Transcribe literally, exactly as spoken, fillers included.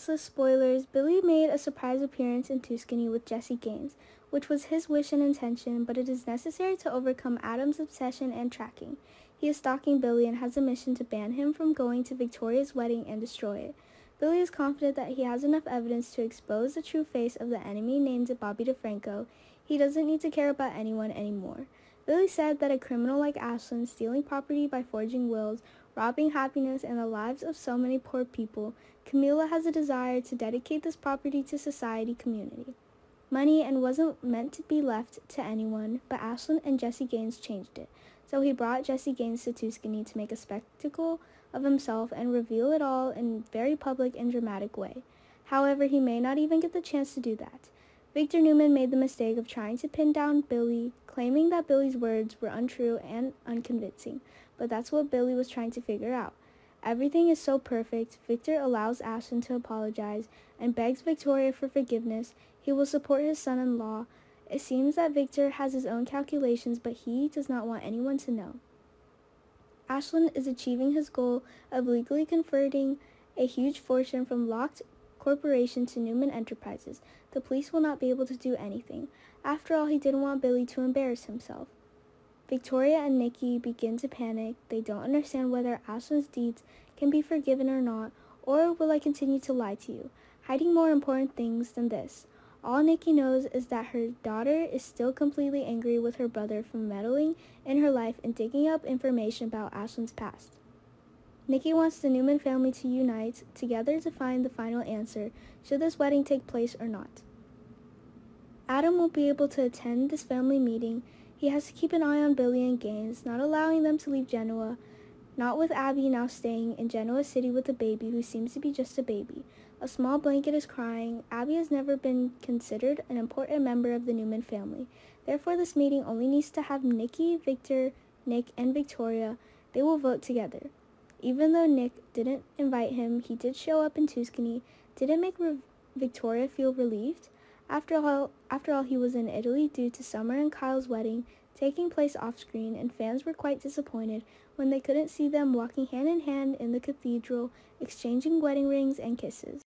Restless spoilers, Billy made a surprise appearance in Tuscany with Jesse Gaines, which was his wish and intention, but it is necessary to overcome Adam's obsession and tracking. He is stalking Billy and has a mission to ban him from going to Victoria's wedding and destroy it. Billy is confident that he has enough evidence to expose the true face of the enemy named Bobby Defranco. He doesn't need to care about anyone anymore. Billy said that a criminal like Ashland, stealing property by forging wills, robbing happiness and the lives of so many poor people, Camilla has a desire to dedicate this property to society community. Money and wasn't meant to be left to anyone, but Ashland and Jesse Gaines changed it. So he brought Jesse Gaines to Tuscany to make a spectacle of himself and reveal it all in a very public and dramatic way. However, he may not even get the chance to do that. Victor Newman made the mistake of trying to pin down Billy, claiming that Billy's words were untrue and unconvincing, but that's what Billy was trying to figure out. Everything is so perfect. Victor allows Ashland to apologize and begs Victoria for forgiveness. He will support his son-in-law. It seems that Victor has his own calculations, but he does not want anyone to know. Ashland is achieving his goal of legally converting a huge fortune from Locked Corporation to Newman Enterprises. The police will not be able to do anything. After all, he didn't want Billy to embarrass himself. Victoria and Nikki begin to panic. They don't understand whether Ashland's deeds can be forgiven or not, or will I continue to lie to you, hiding more important things than this. All Nikki knows is that her daughter is still completely angry with her brother for meddling in her life and digging up information about Ashland's past. Nikki wants the Newman family to unite together to find the final answer, should this wedding take place or not. Adam won't be able to attend this family meeting. He has to keep an eye on Billy and Gaines, not allowing them to leave Genoa, not with Abby now staying in Genoa City with a baby who seems to be just a baby. A small blanket is crying. Abby has never been considered an important member of the Newman family. Therefore, this meeting only needs to have Nikki, Victor, Nick, and Victoria. They will vote together. Even though Nick didn't invite him, he did show up in Tuscany. Did it make Re- Victoria feel relieved? After all, after all, he was in Italy due to Summer and Kyle's wedding taking place off-screen, and fans were quite disappointed when they couldn't see them walking hand in hand in the cathedral, exchanging wedding rings and kisses.